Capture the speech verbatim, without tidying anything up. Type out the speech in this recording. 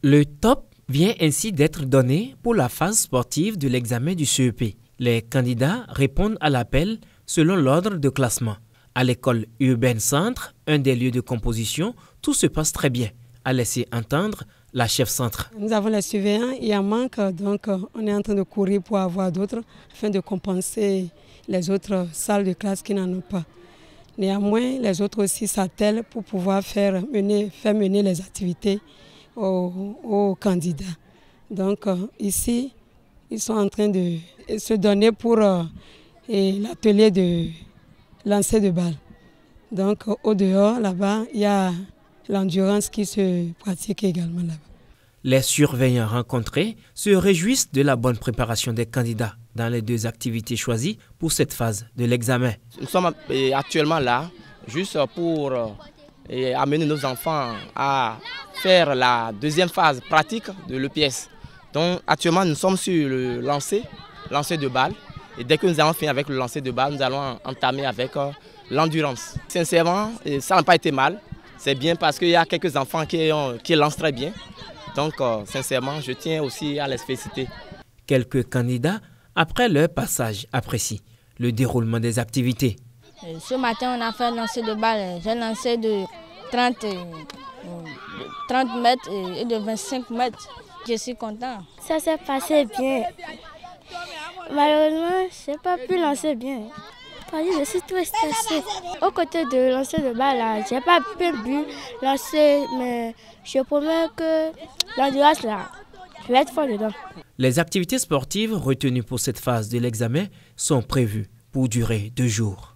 Le top vient ainsi d'être donné pour la phase sportive de l'examen du C E P. Les candidats répondent à l'appel selon l'ordre de classement. À l'école urbaine centre, un des lieux de composition, tout se passe très bien, a laissé entendre la chef centre. Nous avons les surveillants, il y en manque, donc on est en train de courir pour avoir d'autres afin de compenser les autres salles de classe qui n'en ont pas. Néanmoins, les autres aussi s'attellent pour pouvoir faire mener, faire mener les activités aux, aux candidats. Donc euh, ici, ils sont en train de se donner pour euh, l'atelier de lancer de balles. Donc au dehors, là-bas, il y a l'endurance qui se pratique également là-bas. Les surveillants rencontrés se réjouissent de la bonne préparation des candidats dans les deux activités choisies pour cette phase de l'examen. Nous sommes actuellement là juste pour amener nos enfants à faire la deuxième phase pratique de l'E P S. Donc actuellement nous sommes sur le lancer, lancer de balles. Et dès que nous allons finir avec le lancer de balles, nous allons entamer avec l'endurance. Sincèrement, ça n'a pas été mal. C'est bien parce qu'il y a quelques enfants qui, ont, qui lancent très bien. Donc, euh, sincèrement, je tiens aussi à les féliciter. Quelques candidats, après leur passage, apprécient le déroulement des activités. Ce matin, on a fait un lancer de balle. J'ai lancé de trente, trente mètres et de vingt-cinq mètres. Je suis content. Ça s'est passé bien. Malheureusement, je n'ai pas pu lancer bien. Je suis trop stressée. Au côté de lancer de balle, je n'ai pas pu lancer, mais je promets que l'endurance, là, je vais être fort dedans. Les activités sportives retenues pour cette phase de l'examen sont prévues pour durer deux jours.